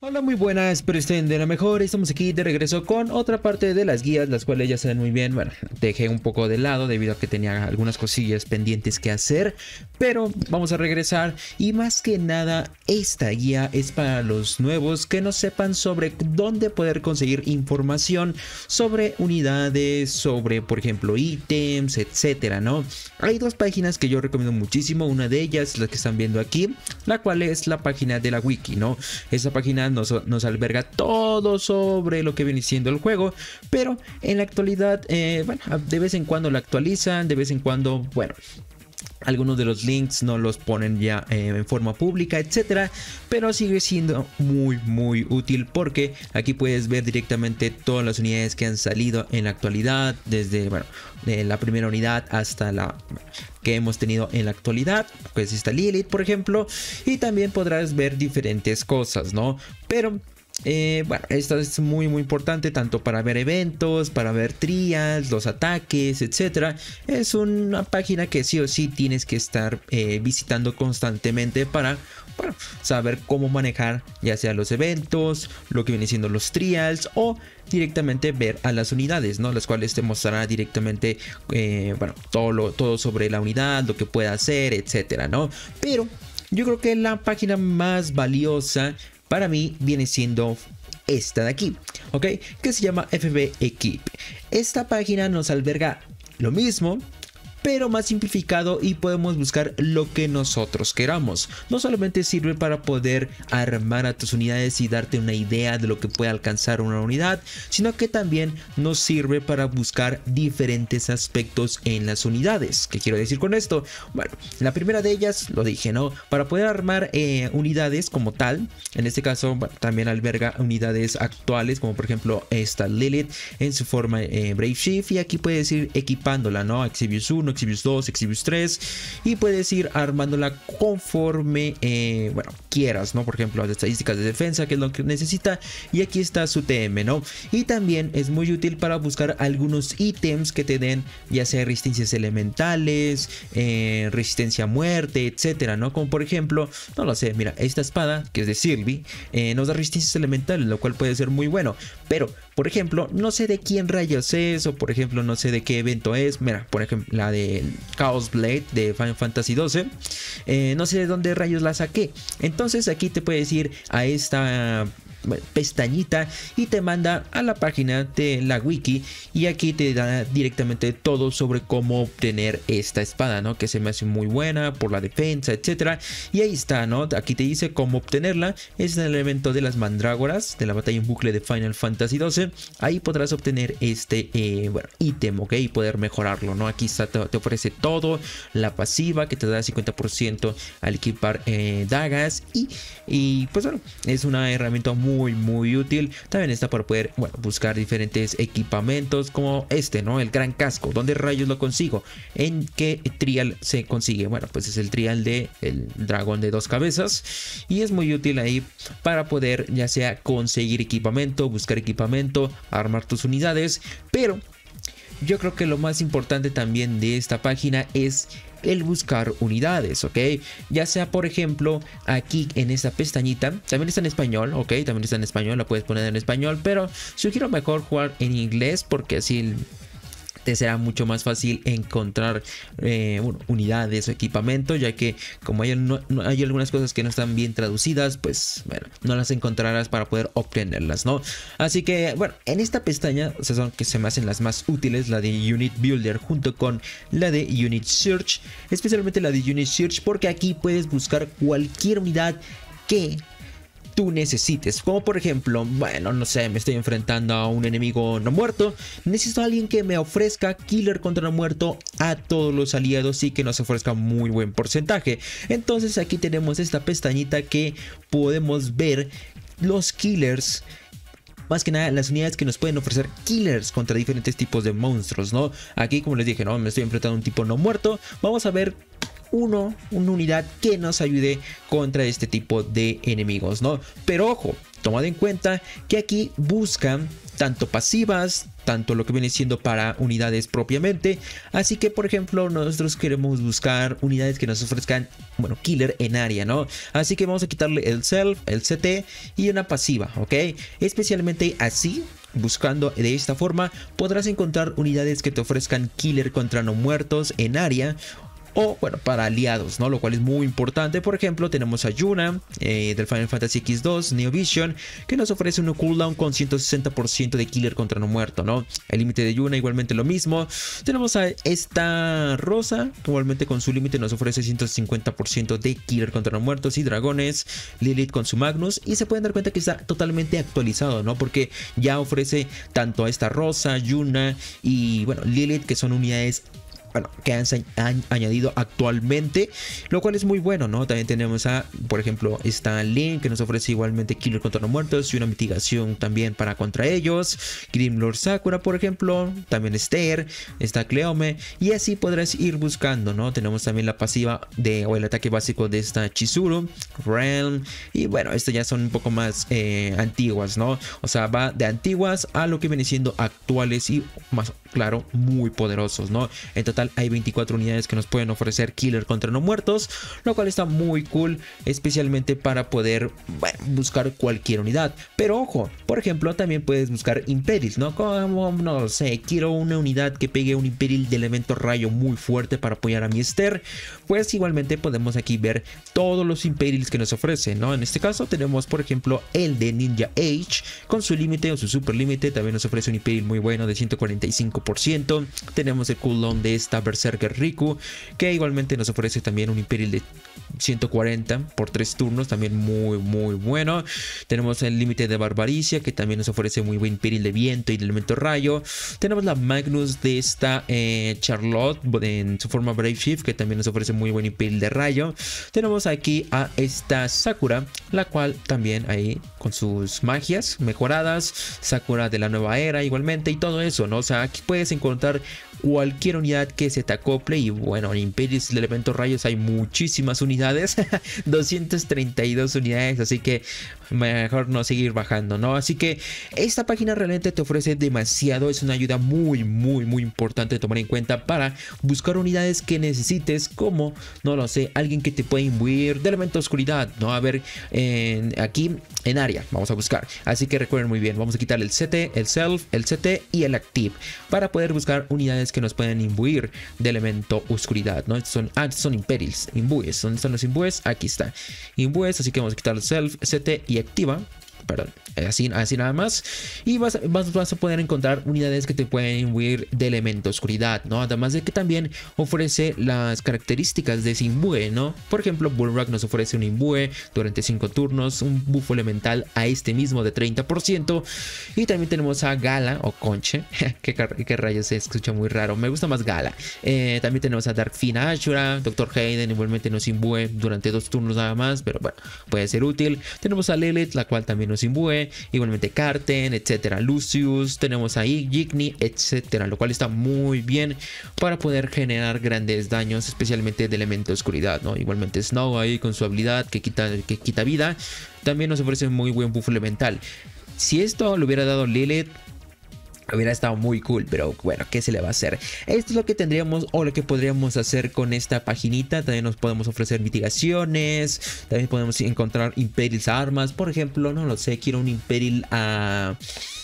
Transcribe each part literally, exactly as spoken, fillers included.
Hola, muy buenas, espero estén de lo mejor. Estamos aquí de regreso con otra parte de las guías, las cuales ya saben muy bien. Bueno, dejé un poco de lado debido a que tenía algunas cosillas pendientes que hacer, pero vamos a regresar. Y más que nada, esta guía es para los nuevos que no sepan sobre dónde poder conseguir información sobre unidades, sobre por ejemplo ítems, etcétera, ¿no? Hay dos páginas que yo recomiendo muchísimo. Una de ellas es la que están viendo aquí, la cual es la página de la wiki, ¿no? Esa página Nos, nos alberga todo sobre lo que viene siendo el juego, pero en la actualidad, eh, bueno, de vez en cuando la actualizan, de vez en cuando, bueno, algunos de los links no los ponen ya eh, en forma pública, etcétera, pero sigue siendo muy muy útil porque aquí puedes ver directamente todas las unidades que han salido en la actualidad, desde bueno, de la primera unidad hasta la que hemos tenido en la actualidad. Pues está Lilith, por ejemplo, y también podrás ver diferentes cosas, ¿no? Pero Eh, bueno, esto es muy muy importante tanto para ver eventos, para ver trials, los ataques, etcétera. Es una página que sí o sí tienes que estar eh, visitando constantemente para, bueno, saber cómo manejar ya sea los eventos, lo que viene siendo los trials o directamente ver a las unidades, ¿no? Las cuales te mostrará directamente eh, bueno, todo, lo, todo sobre la unidad, lo que puede hacer, etcétera, ¿no? Pero yo creo que la página más valiosa para mí viene siendo esta de aquí, ¿ok? Que se llama F B Equip. Esta página nos alberga lo mismo, pero más simplificado, y podemos buscar lo que nosotros queramos. No solamente sirve para poder armar a tus unidades y darte una idea de lo que puede alcanzar una unidad, sino que también nos sirve para buscar diferentes aspectos en las unidades. ¿Qué quiero decir con esto? Bueno, la primera de ellas, lo dije, ¿no? Para poder armar eh, unidades como tal, en este caso, bueno, también alberga unidades actuales, como por ejemplo esta Lilith en su forma eh, Brave Shift, y aquí puedes ir equipándola, ¿no? Exvius uno, Exvius dos, Exvius tres, y puedes ir armándola conforme eh, bueno, quieras, ¿no? Por ejemplo, las estadísticas de defensa, que es lo que necesita, y aquí está su T M, ¿no? Y también es muy útil para buscar algunos ítems que te den ya sea resistencias elementales, eh, resistencia a muerte, etcétera, ¿no? Como por ejemplo, no lo sé, mira, esta espada que es de Sylvie eh, nos da resistencias elementales, lo cual puede ser muy bueno, pero por ejemplo, no sé de quién rayos es, o por ejemplo, no sé de qué evento es. Mira, por ejemplo, la de Chaos Blade de Final Fantasy doce, eh, no sé de dónde rayos la saqué. Entonces aquí te puedes ir a esta pestañita y te manda a la página de la wiki, y aquí te da directamente todo sobre cómo obtener esta espada, ¿no? Que se me hace muy buena por la defensa, etcétera. Y ahí está, ¿no? Aquí te dice cómo obtenerla. Es el evento de las mandrágoras de la batalla en bucle de Final Fantasy doce. Ahí podrás obtener este eh, bueno, ítem, ¿ok? Y poder mejorarlo, ¿no? Aquí está, te, te ofrece todo, la pasiva que te da cincuenta por ciento al equipar eh, dagas, y, y pues bueno, es una herramienta muy muy muy útil. También está para poder, bueno, buscar diferentes equipamientos como este, ¿no? El gran casco. ¿Dónde rayos lo consigo? ¿En qué trial se consigue? Bueno, pues es el trial de el dragón de dos cabezas, y es muy útil ahí para poder ya sea conseguir equipamiento, buscar equipamiento, armar tus unidades. Pero yo creo que lo más importante también de esta página es el buscar unidades, ok, ya sea por ejemplo aquí en esta pestañita, también está en español, ok, también está en español, la puedes poner en español, pero sugiero mejor jugar en inglés porque así te será mucho más fácil encontrar eh, bueno, unidades o equipamiento, ya que como hay, no, no, hay algunas cosas que no están bien traducidas, pues bueno, no las encontrarás para poder obtenerlas, ¿no? Así que bueno, en esta pestaña, o sea, son que se me hacen las más útiles, la de Unit Builder junto con la de Unit Search, especialmente la de Unit Search porque aquí puedes buscar cualquier unidad que tú necesites, como por ejemplo, bueno, no sé, me estoy enfrentando a un enemigo no muerto, necesito a alguien que me ofrezca killer contra no muerto a todos los aliados y que nos ofrezca muy buen porcentaje. Entonces aquí tenemos esta pestañita que podemos ver los killers, más que nada las unidades que nos pueden ofrecer killers contra diferentes tipos de monstruos, ¿no? Aquí, como les dije, no me estoy enfrentando a un tipo no muerto, vamos a ver uno, una unidad que nos ayude contra este tipo de enemigos, ¿no? Pero ojo, tomad en cuenta que aquí buscan tanto pasivas, tanto lo que viene siendo para unidades propiamente. Así que, por ejemplo, nosotros queremos buscar unidades que nos ofrezcan, bueno, killer en área, ¿no? Así que vamos a quitarle el self, el C T y una pasiva, ¿ok? Especialmente así, buscando de esta forma, podrás encontrar unidades que te ofrezcan killer contra no muertos en área, o bueno, para aliados, ¿no? Lo cual es muy importante. Por ejemplo, tenemos a Yuna eh, del Final Fantasy equis dos Neo Vision, que nos ofrece un cooldown con ciento sesenta por ciento de killer contra no muerto, ¿no? El límite de Yuna igualmente lo mismo. Tenemos a esta Rosa, que igualmente con su límite nos ofrece ciento cincuenta por ciento de killer contra no muertos y dragones. Lilith con su Magnus, y se pueden dar cuenta que está totalmente actualizado, ¿no? Porque ya ofrece tanto a esta Rosa, Yuna y bueno, Lilith, que son unidades, bueno, que han, han añadido actualmente, lo cual es muy bueno, ¿no? También tenemos a, por ejemplo, esta Link, que nos ofrece igualmente killer contra no muertos y una mitigación también para contra ellos. Grimlord Sakura, por ejemplo, también Esther, está Cleome, y así podrás ir buscando, ¿no? Tenemos también la pasiva de, o el ataque básico de esta Chizuru, Realm, y bueno, estas ya son un poco más eh, antiguas, ¿no? O sea, va de antiguas a lo que viene siendo actuales y más, claro, muy poderosos, ¿no? En total hay veinticuatro unidades que nos pueden ofrecer killer contra no muertos, lo cual está muy cool, especialmente para poder, bueno, buscar cualquier unidad. Pero ojo, por ejemplo, también puedes buscar Imperils, ¿no? Como, no sé, quiero una unidad que pegue un Imperil de elemento rayo muy fuerte para apoyar a mi Esther. Pues igualmente podemos aquí ver todos los Imperils que nos ofrecen, ¿no? En este caso tenemos, por ejemplo, el de Ninja Age con su límite o su super límite. También nos ofrece un Imperil muy bueno de ciento cuarenta y cinco por ciento. Tenemos el cooldown de esta Berserker Riku, que igualmente nos ofrece también un Imperial de ciento cuarenta por tres turnos, también muy muy bueno. Tenemos el límite de Barbaricia, que también nos ofrece muy buen Imperial de viento y de elemento rayo. Tenemos la Magnus de esta eh, Charlotte en su forma Brave Shift, que también nos ofrece muy buen Imperial de rayo. Tenemos aquí a esta Sakura, la cual también ahí con sus magias mejoradas, Sakura de la nueva era igualmente, y todo eso, ¿no? O sea, aquí puedes encontrar cualquier unidad que se te acople. Y bueno, en Imperials de elementos rayos hay muchísimas unidades, doscientas treinta y dos unidades, así que mejor no seguir bajando, ¿no? Así que esta página realmente te ofrece demasiado, es una ayuda muy muy muy importante de tomar en cuenta para buscar unidades que necesites, como, no lo sé, alguien que te pueda imbuir de elemento oscuridad, ¿no? A ver, en, aquí en área vamos a buscar, así que recuerden muy bien, vamos a quitar el C T, el Self, el C T y el Active para poder buscar unidades que nos pueden imbuir de elemento oscuridad, ¿no? Estos son, ah, estos son Imperils, imbues. ¿Dónde están los imbues? Aquí está, imbues, así que vamos a quitar el Self, C T y Activa. Perdón, así, así nada más. Y vas, vas, vas a poder encontrar unidades que te pueden imbuir de elemento oscuridad, ¿no? Además de que también ofrece las características de ese imbue, ¿no? Por ejemplo, Bullrock nos ofrece un imbue durante cinco turnos, un buffo elemental a este mismo de treinta por ciento. Y también tenemos a Gala o Conche. ¿Qué, qué rayos se escucha muy raro? Me gusta más Gala. Eh, también tenemos a Dark Fina Ashura, doctor Hayden igualmente nos imbue durante dos turnos nada más, pero bueno, puede ser útil. Tenemos a Lilith, la cual también nos imbue, igualmente Carten, etcétera, Lucius, tenemos ahí Gigni, etcétera, lo cual está muy bien para poder generar grandes daños, especialmente de elemento oscuridad, ¿no? Igualmente Snow ahí con su habilidad que quita, que quita vida, también nos ofrece un muy buen buff elemental. Si esto lo hubiera dado Lilith, hubiera estado muy cool, pero bueno, ¿qué se le va a hacer? Esto es lo que tendríamos o lo que podríamos hacer con esta paginita. También nos podemos ofrecer mitigaciones, también podemos encontrar Imperils armas, por ejemplo, no lo sé, quiero un Imperil a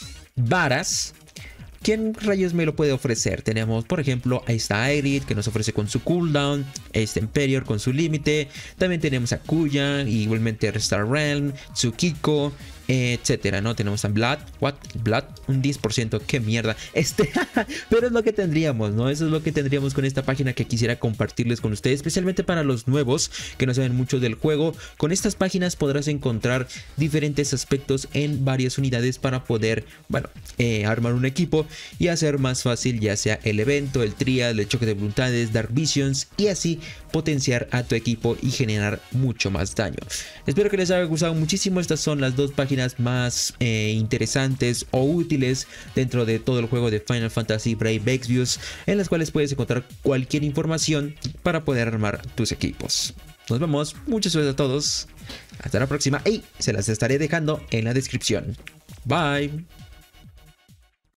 varas. ¿Quién rayos me lo puede ofrecer? Tenemos, por ejemplo, a esta Aerith, que nos ofrece con su cooldown, este Emperior con su límite. También tenemos a Kuya, igualmente Restart Realm, Tsukiko, etcétera, ¿no? Tenemos a Blood, what? Blood, un diez por ciento, qué mierda. Este, pero es lo que tendríamos, ¿no? Eso es lo que tendríamos con esta página que quisiera compartirles con ustedes, especialmente para los nuevos que no saben mucho del juego. Con estas páginas podrás encontrar diferentes aspectos en varias unidades para poder, bueno, eh, armar un equipo y hacer más fácil ya sea el evento, el trial, el choque de voluntades, Dark Visions, y así potenciar a tu equipo y generar mucho más daño. Espero que les haya gustado muchísimo. Estas son las dos páginas más eh, interesantes o útiles dentro de todo el juego de Final Fantasy Brave Exvius, en las cuales puedes encontrar cualquier información para poder armar tus equipos. Nos vemos, mucha suerte a todos, hasta la próxima y se las estaré dejando en la descripción. Bye.